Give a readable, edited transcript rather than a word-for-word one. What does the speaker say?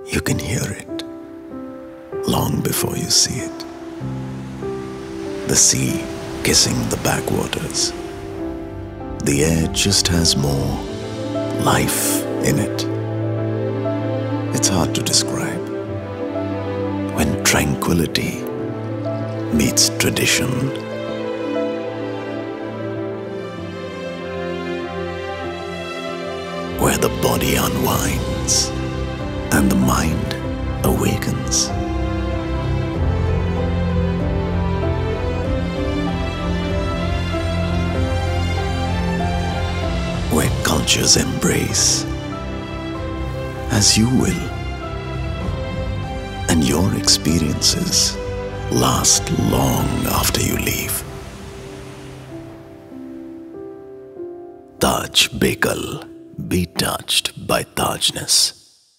You can hear it long before you see it. The sea kissing the backwaters. The air just has more life in it. It's hard to describe. When tranquility meets tradition, where the body unwinds and the mind awakens. Where cultures embrace as you will, and your experiences last long after you leave. Taj Bekal, be touched by Tajness.